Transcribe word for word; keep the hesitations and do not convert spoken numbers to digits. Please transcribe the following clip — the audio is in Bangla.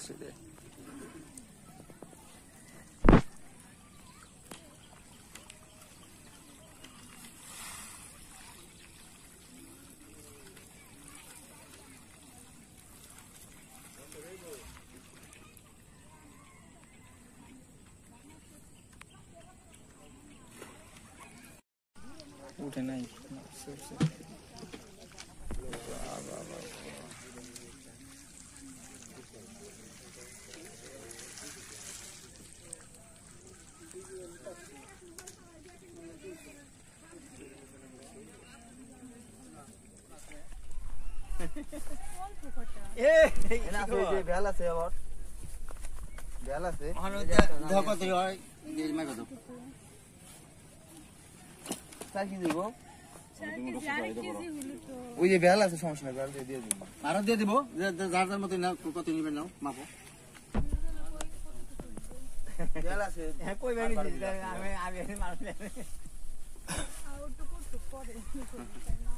উঠছে রে উঠে নাই এ এনা তো যে বেল আছে আবার বেল আছে দেখো তো হয় যে মাই কত চার কেজি গো ওই যে বেল আছে সমস্যা নাই বেল দিয়ে দিয়ে দিব আর দিয়ে দিব যার যার মত না কত নিবেন নাও মাপো বেল আছে হ্যাঁ কই বেল আমি আমি মানুষ আউট তো করতে পারে